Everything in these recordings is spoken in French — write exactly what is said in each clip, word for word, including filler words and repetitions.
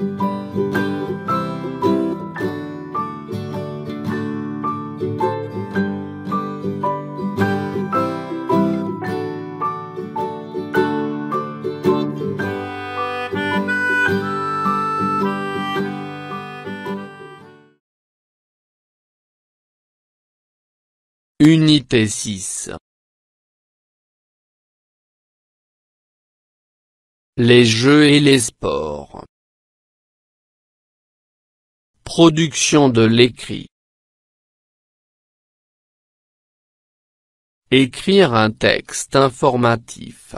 Unité six. Les jeux et les sports. Production de l'écrit. Écrire un texte informatif.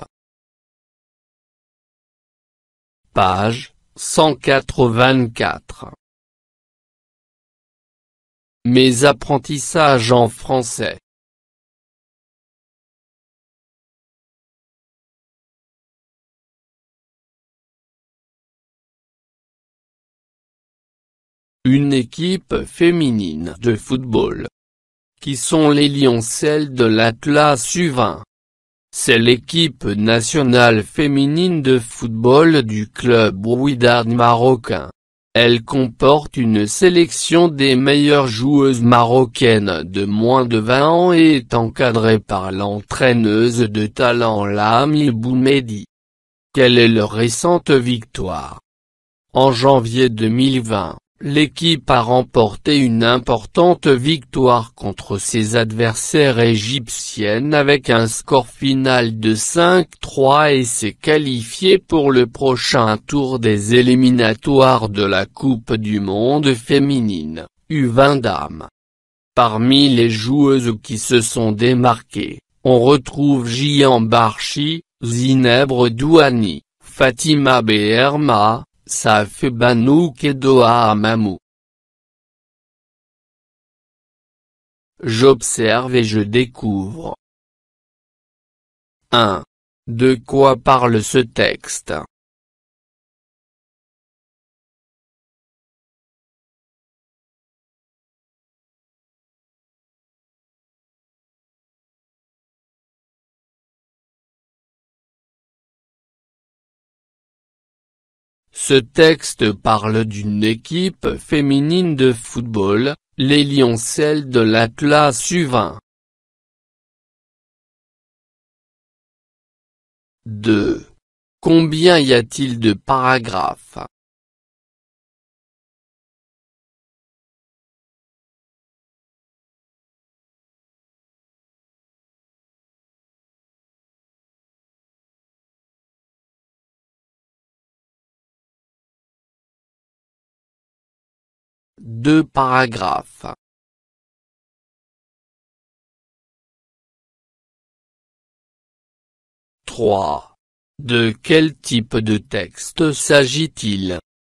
Page cent quatre-vingt-quatre. Mes apprentissages en français. Une équipe féminine de football. Qui sont les lioncelles de l'Atlas U vingt. C'est l'équipe nationale féminine de football du club Wydad marocain. Elle comporte une sélection des meilleures joueuses marocaines de moins de vingt ans et est encadrée par l'entraîneuse de talent Lami Boumedi. Quelle est leur récente victoire? En janvier deux mille vingt, l'équipe a remporté une importante victoire contre ses adversaires égyptiennes avec un score final de cinq trois et s'est qualifiée pour le prochain tour des éliminatoires de la Coupe du monde féminine, U vingt dames. Parmi les joueuses qui se sont démarquées, on retrouve Jian Barchi, Zineb Douani, Fatima Beherma, Safé Banouk et Doha Amamou. J'observe et je découvre. un. De quoi parle ce texte? Ce texte parle d'une équipe féminine de football, les lioncelles de l'Atlas U vingt. deux. Combien y a-t-il de paragraphes? Deux paragraphes. trois. De quel type de texte s'agit-il?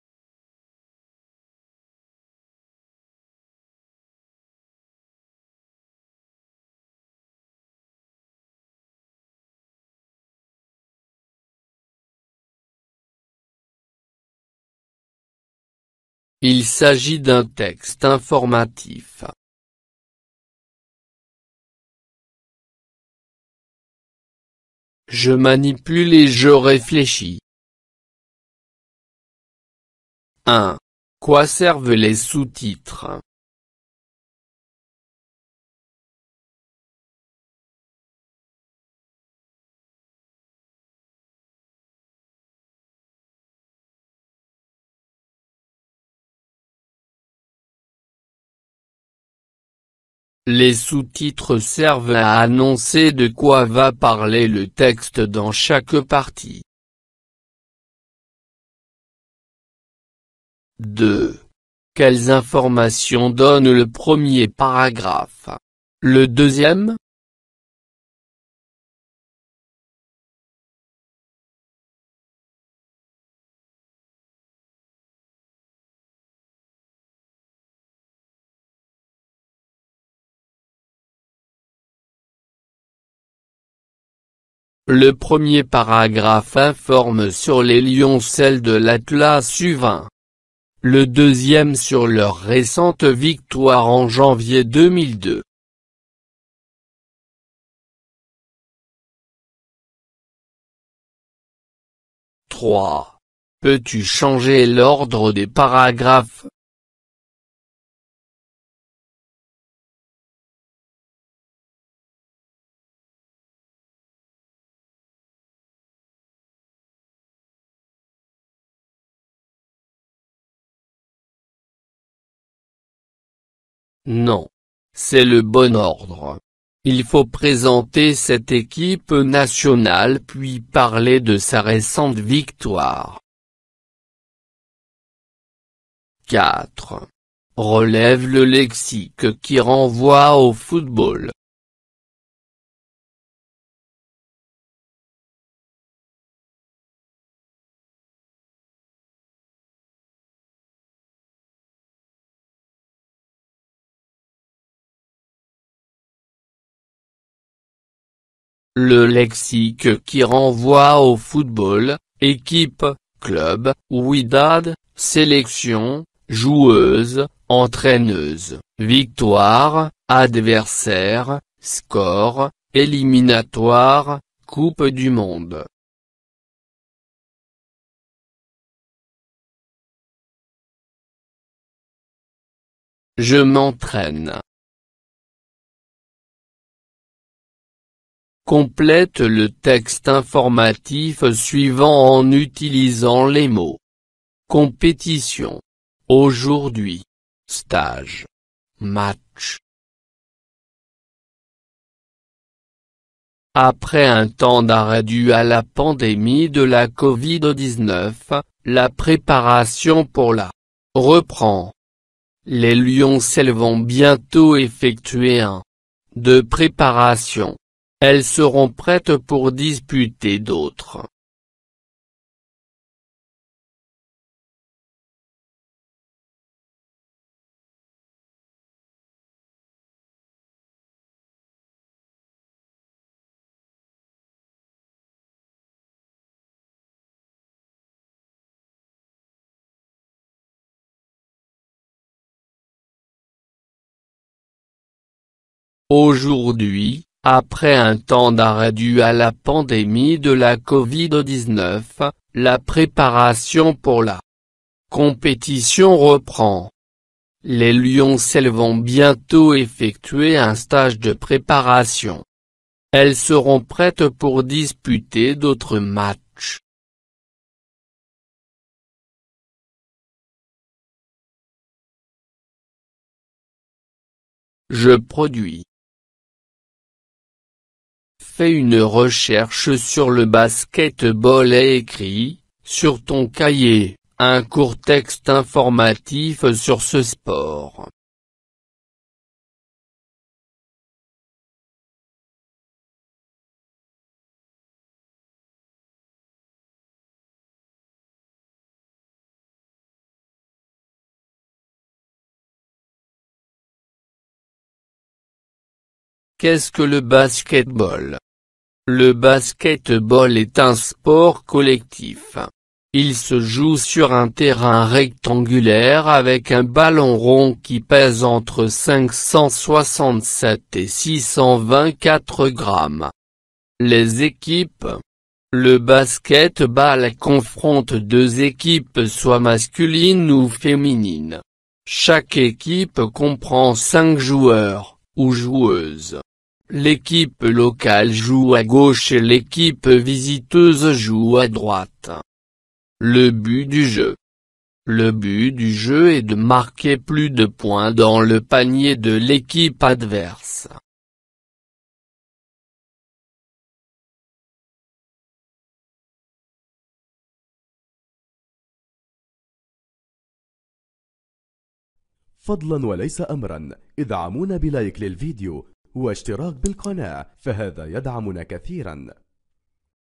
Il s'agit d'un texte informatif. Je manipule et je réfléchis. un. Quoi servent les sous-titres? Les sous-titres servent à annoncer de quoi va parler le texte dans chaque partie. deux. Quelles informations donne le premier paragraphe? Le deuxième? Le premier paragraphe informe sur les lioncelles de l'Atlas U vingt. Le deuxième sur leur récente victoire en janvier deux mille deux. trois. Peux-tu changer l'ordre des paragraphes? Non. C'est le bon ordre. Il faut présenter cette équipe nationale puis parler de sa récente victoire. quatre. Relève le lexique qui renvoie au football. Le lexique qui renvoie au football: équipe, club, Wydad, sélection, joueuse, entraîneuse, victoire, adversaire, score, éliminatoire, Coupe du monde. Je m'entraîne. Complète le texte informatif suivant en utilisant les mots: compétition, aujourd'hui, stage, match. Après un temps d'arrêt dû à la pandémie de la Covid dix-neuf, la préparation pour la reprend. Les Lioncelles vont bientôt effectuer un de préparation. Elles seront prêtes pour disputer d'autres. Aujourd'hui, après un temps d'arrêt dû à la pandémie de la Covid dix-neuf, la préparation pour la compétition reprend. Les Lioncelles vont bientôt effectuer un stage de préparation. Elles seront prêtes pour disputer d'autres matchs. Je produis. Fais une recherche sur le basket-ball et écris, sur ton cahier, un court texte informatif sur ce sport. Qu'est-ce que le basket-ball? Le basket-ball est un sport collectif. Il se joue sur un terrain rectangulaire avec un ballon rond qui pèse entre cinq cent soixante-sept et six cent vingt-quatre grammes. Les équipes. Le basket-ball confronte deux équipes soit masculines ou féminines. Chaque équipe comprend cinq joueurs, ou joueuses. L'équipe locale joue à gauche et l'équipe visiteuse joue à droite. Le but du jeu. Le but du jeu est de marquer plus de points dans le panier de l'équipe adverse. فضلا وليس أمرا ادعمونا بلايك للفيديو واشتراك بالقناة، فهذا يدعمنا كثيرا.